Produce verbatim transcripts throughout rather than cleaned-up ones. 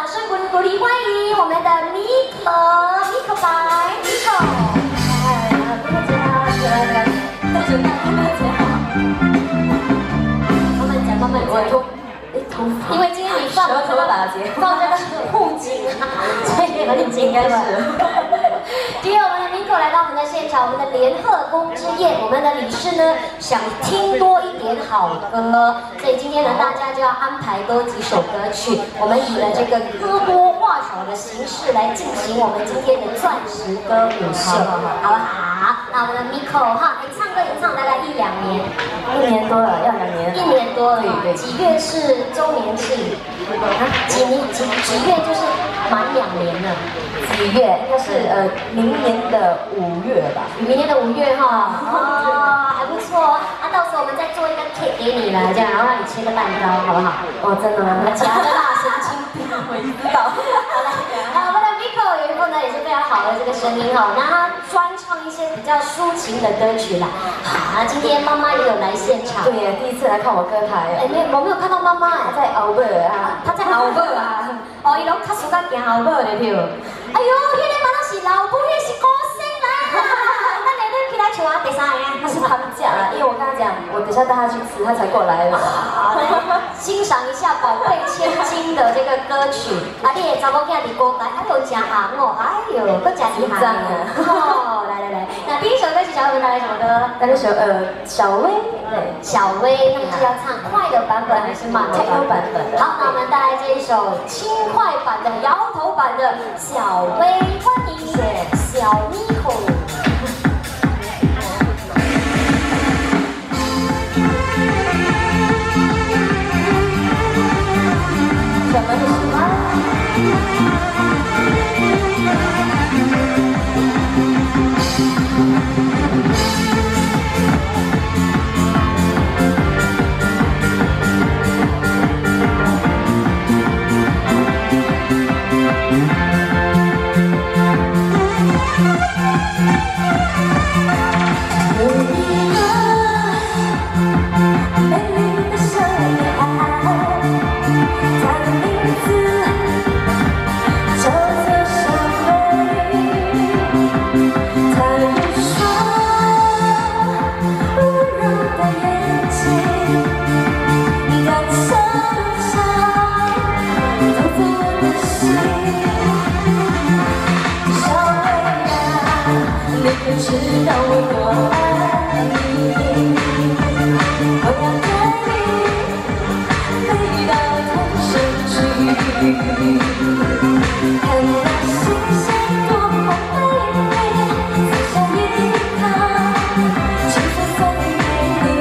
掌声鼓鼓励欢迎我们的米可，米可白，米可。哎，米可姐好，来来来，大家好，米可姐好。慢慢讲，慢慢讲。哎，头发。因为今天你放舌头打结，放这个护颈啊，所以有点紧，应该是。今天我们的米可来到我们的现场，我们的联合宫之宴，我们的理事呢想听多一点好歌，所以今天呢大家就要安排多几首歌曲，我们以了这个歌多话少的形式来进行我们今天的钻石歌舞秀，好不好？那我们的米可哈，你唱歌已经唱大概一两年， 一年多了，要两年， 一年多了，对对。几月是周年庆？几年几几月就是满两年了。 几月？应该是呃明年的五月吧。 明年的五月哈，哦，还不错哦。啊，到时候我们再做一个 cake 给你了，这样，然后让你切个蛋糕，好不好？ 哦，真的吗？ 夹着辣神经病，我知道。好了，那我们的 Miko 有一部呢也是非常好的这个声音哈，那他专唱一些比较抒情的歌曲啦。好，那今天妈妈也有来现场。 对呀，第一次来看我歌台。 哎，没有，我没有看到妈妈哎， 在熬夜啊， 她在熬夜啊。哦，伊拢较喜欢行熬夜的对。哎呦，迄个嘛拢是老母，迄是歌星啦！那你都起来唱啊，第三个。 他是他们家啦，因为我跟他讲，我等下带他去吃，他才过来的。 好，来欣赏一下宝贝千金的这个歌曲。啊，你的查某囝伫歌台，哎呦，真红哦，哎呦，搁真厉害哦！来来来，那第一首歌曲想要我们带来什么歌？ 带来首呃小薇，对， 小薇，那么是要唱快的版本还是慢的版本？好，那我们带来这一首轻快版的摇头版的小薇，欢迎小咪吼。 什么是喜欢？知道我多爱你，我要带你飞到天上去，看那星星多么美丽，此生一刻，青春送给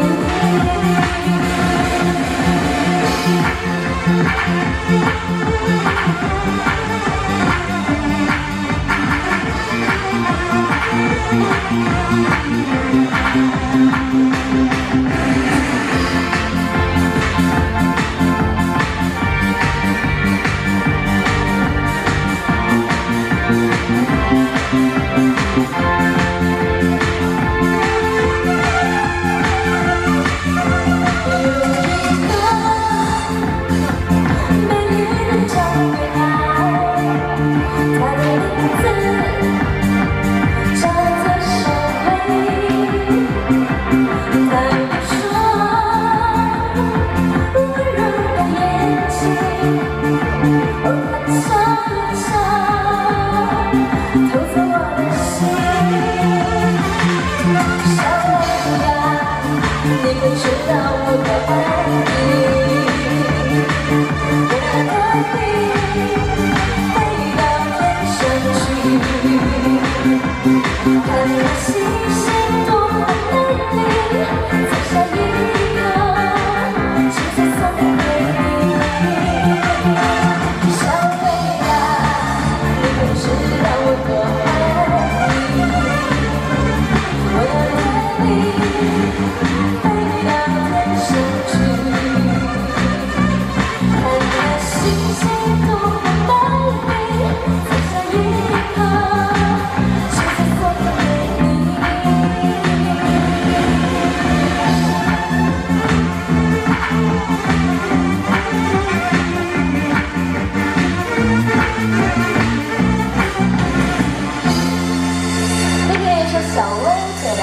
你。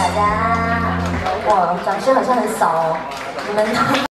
大家。哇，掌声好像很少哦，你们。